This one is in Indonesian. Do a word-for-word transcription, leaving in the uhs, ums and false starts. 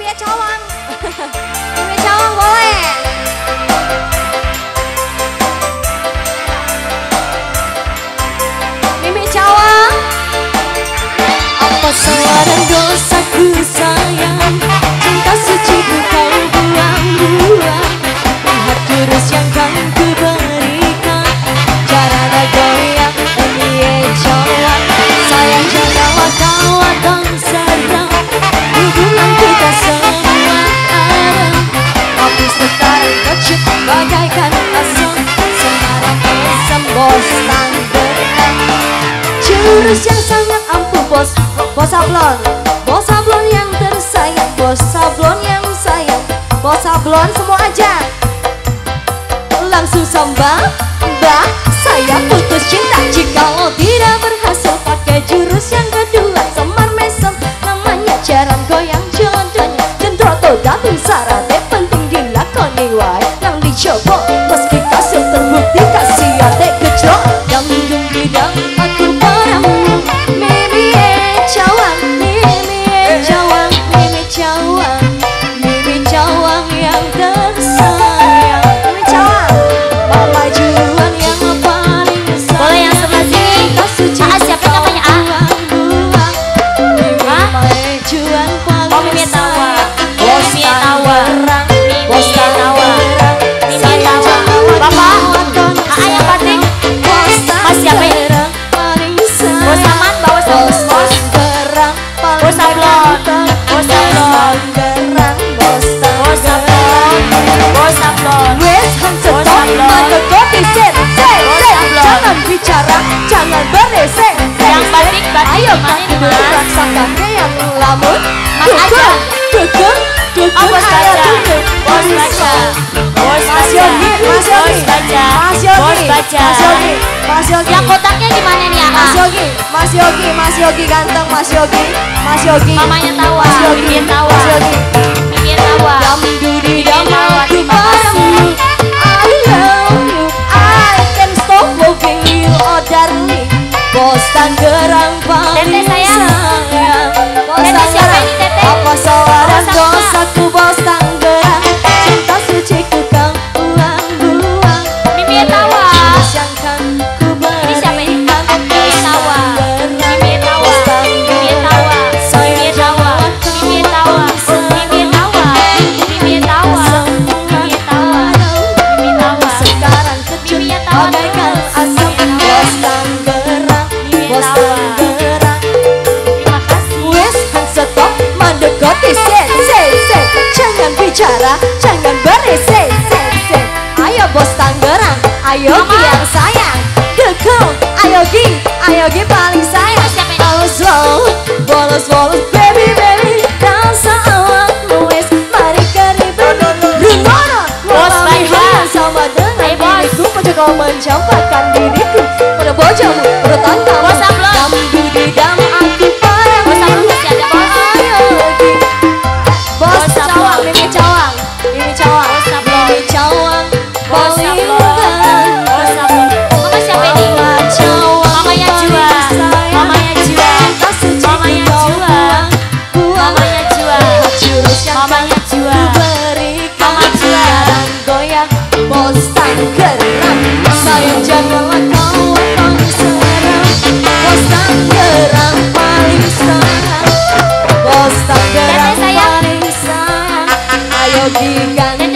Mimi Cawang. Mimi Cawang boleh. Mimi Cawang. Apa salah dan dosaku sayang, cinta suci kau buang-buang. Lihat jurus yang kan ku berikan, cara nak goyang Mimi Cawang. Sayang janganlah kau akan serang, hubungan kita semua ada. Tapi sekarang kecut bagaikan asam, sekarang asam bos tanggerang. Jurus yang sangat ampuh bos, bos sablon, bos sablon yang tersayang, bos sablon yang sayang, bos sablon semua aja. Langsung samba, mbak, saya putus cinta. Jikalau tidak berhasil pakai jurus yang kedua, semar mesem namanya jaran goyang jodohnya. Gendroto datum sarate penting dilakoni wae, nang dicoba meski kasil terbukti kasih adek gejrot. Dam dum bidang aku padamu, Mimi Cawang, Mimi Cawang, Mimi Cawang, Mimi Cawang yang tersayang. Mimi Cawang. Pemajuan yang paling sayang. Boleh yang sebelah sini. Ah, siapa namanya A? Pemajuan paling Oh, Mimi Tawa. Bos Mimi Tawa. Tangerang, Mimi Bos Tawa. Tangerang, Mimi saya Tawa. jangan Bapak, kawan A yang batik. Bos Mas siapa ini? Tangerang paling sayang. Bos Saman, bawa sablon. Bos Tangerang paling Bos sablon. ganteng. Bos sablon. Tangerang, Bos Bos sablon. Bos sablon. Wes Hansen Bos Top, sablon. maka kopi set, set, Bos set. sablon. Jangan bicara, jangan beresek. Yang batik, batik Ayo gimana kan nih, Mas? rasakan yang lamun. Mas aja. Dukun, dukun, Oh, Bos ayo baca. dukun. Bos baca. Bos Mas baca. Yogi, Mas Yogi, Bos baca. Mas Yogi, Bos baca. Mas Yogi, Mas Yogi, Yang kotaknya gimana nih, A? Mas Yogi, Mas Yogi, Mas Yogi ganteng, Mas Yogi, Mas Yogi, Mamanya Tawa. Mas Yogi, Mimi Tawa. Mas Yogi. Mimi Tawa. Dam dudi Mimi dam Tawa, aku terima padamu. kasih. I love you, I can stop loving you, oh darling. Bos Tangerang paling Tete, sayang. sayang. Bos Tete, siapa Tangerang, ini, Tete? apa salah dan Bos apa? dosaku Bos Tangerang, cinta suci ku kau buang-buang. Mimi Tawa. Jurus yang kan ku Ini siapa ini? berikan, Mimi Tawa. Mimi Tawa. Bos Mimi Tawa. Mimi Tawa. Mimi Tawa. Mimi Tawa. Mimi Tawa. Mimi Tawa. Mimi Tawa. Sekarang kecut Mimi Tawa bagaikan terus. asam. Mimi Tawa. Bos Tangerang, Mimi Bos Tawa. Tangerang. Terima kasih. Wes stop mendekati set set set. Jangan bicara, jangan beresek set set. Ayo Bos Tangerang, ayo Gi Mama. yang sayang. Dekung, ayo Gi, ayo Gi paling sayang. Siapa ini? Bolos slow, bolos bolos baby baby. Rasa awakmu wes, mari keribet. Rumono, Bos mulai baca. hari sama dengan Hai, Bos. diriku. Pojok kau mencampakkan diriku pada bojamu, pada tantamu. Bos Sablon. Dam dudi dam aku padamu. Bos Sablon masih ada, Bos. Ayo Gi. Bos Bos Sablon. Cawang, Mimi Cawang, Mimi Cawang, Bos Sablon. Mimi Cawang, Bos Sablon. Bos Sablon. Mama siapa ini? Mama Cawang, Mamanya Jua. Mamanya Jua. Mamanya Jua. Mamanya Jua. Jurus yang Mamanya Jua. berikan Mama Jua. dan goyang Bos Tangerang. Sayang janganlah kau akan serang. Bos Tangerang paling sayang. Bos Tangerang Tete, sayang. paling sayang. Ayo gigan